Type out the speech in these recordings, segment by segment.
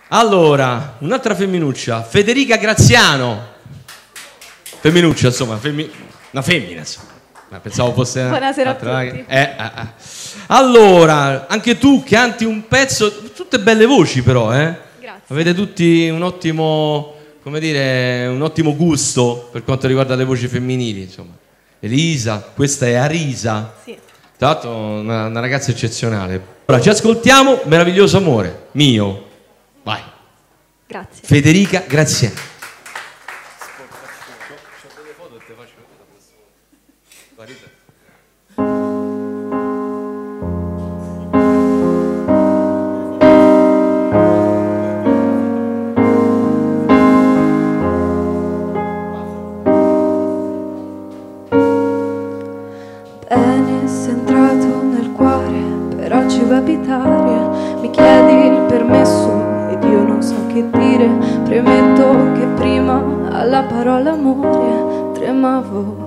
Allora, un'altra femminuccia, Federica Graziano. Femminuccia, insomma, una femmina, insomma. Pensavo fosse... Buonasera a tutti. Allora, anche tu canti un pezzo, tutte belle voci però, eh? Grazie. Avete tutti un ottimo, come dire, un ottimo gusto per quanto riguarda le voci femminili, insomma. Elisa, questa è Arisa. Sì. Tra l'altro una ragazza eccezionale. Allora, ci ascoltiamo, Meraviglioso amore, mio. Vai. Grazie. Federica Graziano. Bene, sei entrato nel cuore, però ci va a abitare. Mi chiedi il permesso ed io non so che dire. Premetto che prima alla parola amore tremavo.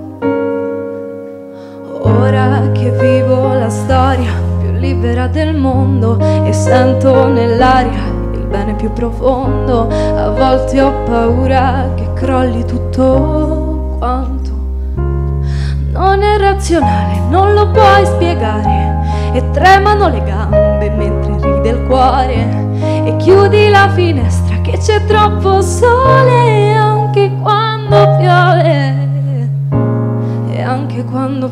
Ora che vivo la storia più libera del mondo e sento nell'aria il bene più profondo, a volte ho paura che crolli tutto quanto. Non è razionale, non lo puoi spiegare, e tremano le gambe mentre ride il cuore. E chiudi la finestra che c'è troppo sole, anche quando piove, e anche quando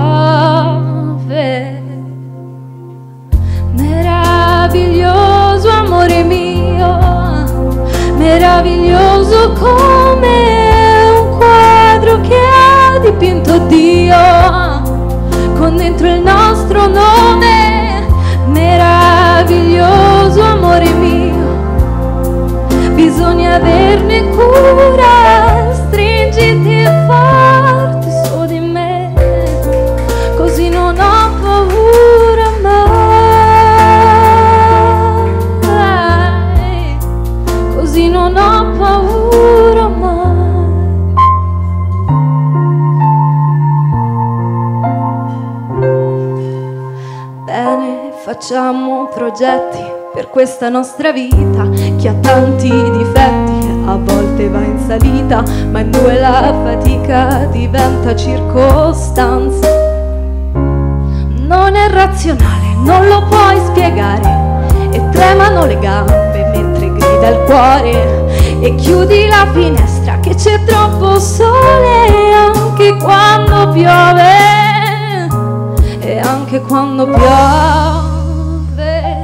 piove. Meraviglioso amore mio, meraviglioso come un quadro che ha dipinto Dio con dentro il nostro nome. Meraviglioso amore mio, bisogna averne cura, stringiti forte su di me, così non ho paura mai, così non ho paura mai. Bene, facciamo progetti per questa nostra vita. Chi ha tanti difetti a volte va in salita, ma in due la fatica diventa circostanza. Non è razionale, non lo puoi spiegare, e tremano le gambe mentre grida il cuore. E chiudi la finestra che c'è troppo sole, anche quando piove, e anche quando piove.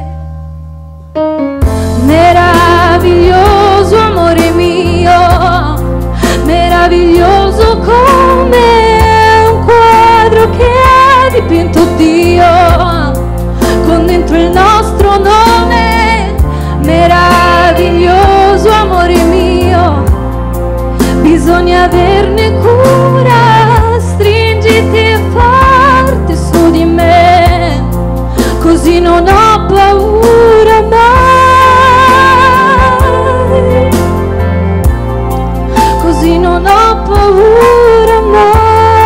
Meraviglioso amore mio, meraviglioso come un quadro che ha dipinto Dio con dentro il nostro nome. Meraviglioso amore mio, bisogna averne cura, stringiti forte su di me, così non ho paura mai, così non ho paura mai.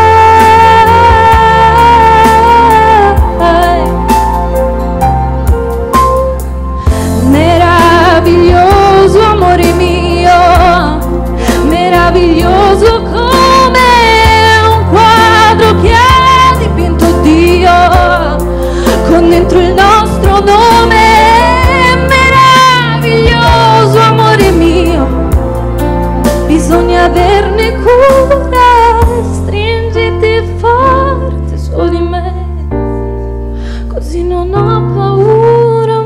Meraviglioso amore mio, meraviglioso come un quadro che ha dipinto Dio con dentro il nostro nome. Meraviglioso amore mio, bisogna averne cura, stringiti forte su di me, così non ho paura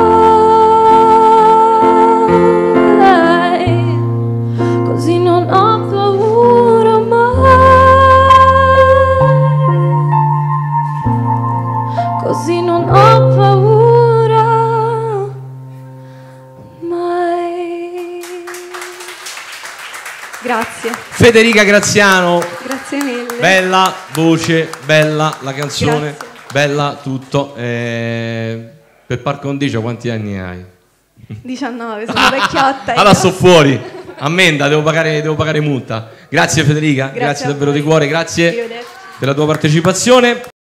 mai, così non ho paura mai, così non ho paura mai. Grazie. Federica Graziano. Grazie mille. Bella voce, bella la canzone, Grazie. bella tutto. Per par condicio quanti anni hai? 19, sono vecchiotta. Allora sto fuori. Ammenda, devo pagare multa. Grazie Federica, grazie davvero di cuore, grazie Arrivederci. della tua partecipazione.